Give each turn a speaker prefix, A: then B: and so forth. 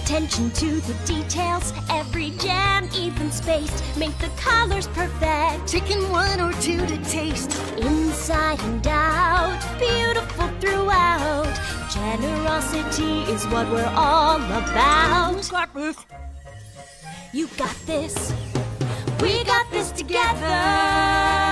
A: attention to the details. Every jam even spaced. Make the colors perfect.
B: Taking one or two to taste.
A: Inside and out, beautiful throughout. Generosity is what we're all about.
B: You got this.
A: You got this. We got this together.